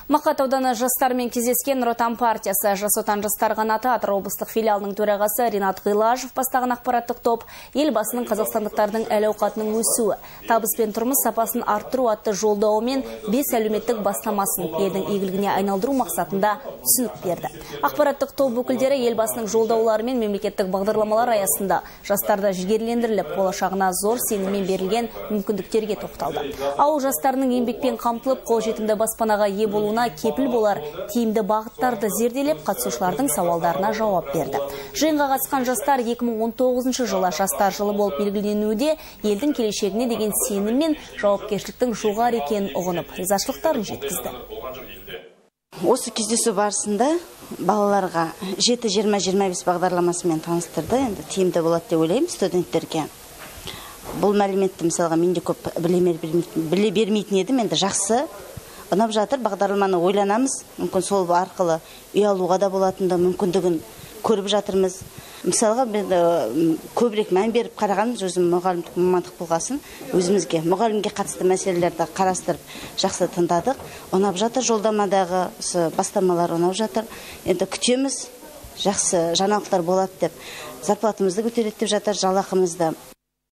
Мақат ауданы жастармен кездескен Нұр Отан партиясы Жас Отан жастар қанаты Атырау облыстық филиалының төрағасы Ринат Ғилажев бастаған ақпараттық топ елбасының қазақстандықтардың әл-ауқатының өсуі, табыс пен тұрмыс сапасын арттыру атты жолдауымен 5 әлеуметтік бастамасын елдің игілігіне айналдыру мақсатында түсінік берді. Ақпараттық топ өкілдері елбасының жолдаулары мен мемлекеттік бағдарламалар аясында жастарды жігерлендіріліп, болашағына зор сеніммен берілген мүмкіндіктерге тоқталды. Ауыл жастарының еңбекпен қамтылып, қолжетімді баспанаға ие болуына кепіл болар тиімді бағыттарды зерделеп, қатысушылардың сауалдарына жауап берді. Жиынға қатысқан жастар 2019 жылы жастар жылы болып белгіленуде елдің келешегіне деген сенім мен жауапкершіліктің жоғары екенін ұғынып, ризашылықтарын жеткізді. Осы кездесу барысында балаларға 7-20-25 бағдарламасымен таныстырды. Енді тиімді болады деп ойлаймын студенттерге. Бұл мәліметті мысалға менде көп біле бермейтін едім, енді жақсы ұнап жатыр, бағдарламаны ойланамыз, мүмкін сол арқылы үй алуға да болатынды мүмкіндігін көріп жатырмыз. Мысалға көбірек мән беріп қарағанымыз, өзім мұғалімдік мамандық болғасын, өзімізге мұғалімге қатысты мәселелерді қарастырып жақсы тыңдадық. Ұнап жатыр, жолдамадағы бастамалар ұнап жатыр. Енді күтеміз, жақсы жаңалықтар болады деп, зарплатымызды көтереді деп жатыр, жалақымызды